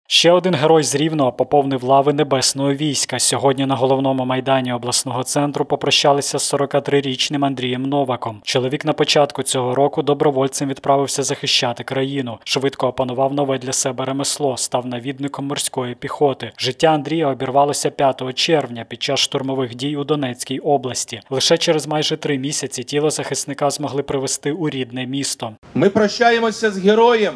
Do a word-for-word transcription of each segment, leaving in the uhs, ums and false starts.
Ще один герой з Рівного поповнив лави Небесного війська. Сьогодні на головному майдані обласного центру попрощалися з сорокатрирічним Андрієм Новаком. Чоловік на початку цього року добровольцем відправився захищати країну. Швидко опанував нове для себе ремесло, став навідником морської піхоти. Життя Андрія обірвалося п'ятого червня під час штурмових дій у Донецькій області. Лише через майже три місяці тіло захисника змогли привезти у рідне місто. Ми прощаємося з героєм,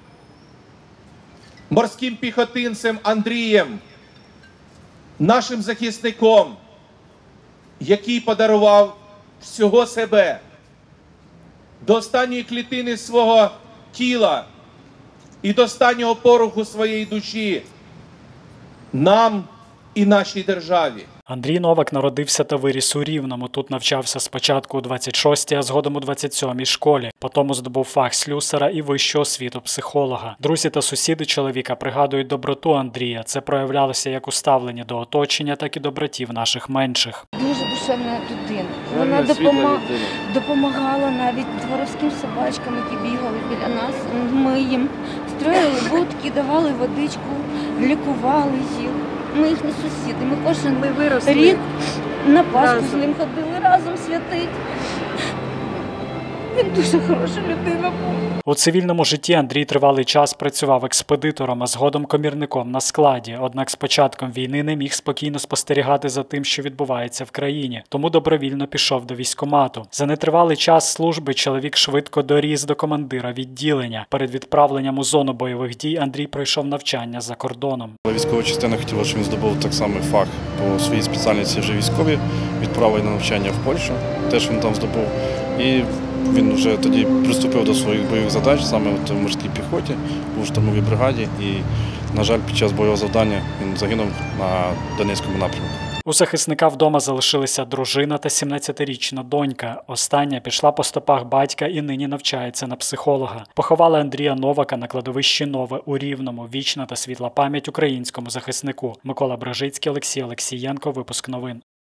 морським піхотинцем Андрієм, нашим захисником, який подарував всього себе до останньої клітини свого тіла і до останнього пороху своєї душі нам і нашій державі. Андрій Новак народився та виріс у Рівному. Тут навчався спочатку у двадцять шостій, а згодом у двадцять сьомій школі. Потім здобув фах слюсара і вищу освіту психолога. Друзі та сусіди чоловіка пригадують доброту Андрія. Це проявлялося як у ставленні до оточення, так і до братів наших менших. Дуже душевна людина. Вона допомагала, допомагала навіть дворовським собачкам, які бігали біля нас. Ми їм строїли будки, давали водичку, лікували їх. Ми їхні сусіди, ми кожен ми виросли. Рік на Пасху разом з ним ходили разом святить. Він дуже хороша людина був. У цивільному житті Андрій тривалий час працював експедитором, а згодом комірником на складі. Однак з початком війни не міг спокійно спостерігати за тим, що відбувається в країні. Тому добровільно пішов до військкомату. За нетривалий час служби чоловік швидко доріс до командира відділення. Перед відправленням у зону бойових дій Андрій пройшов навчання за кордоном. Військова частина хотіла, щоб він здобув так само фах по своїй спеціальності вже військові. Відправили на навчання в Польщу, теж він там здобув. І він вже тоді приступив до своїх бойових задач, саме в морській піхоті, був в штурмовій бригаді і, на жаль, під час бойового завдання він загинув на Донецькому напрямку. У захисника вдома залишилися дружина та сімнадцятирічна донька. Остання пішла по стопах батька і нині навчається на психолога. Поховали Андрія Новака на кладовищі Нове у Рівному. Вічна та світла пам'ять українському захиснику. Микола Бражицький, Олексій Олексієнко. Випуск новин.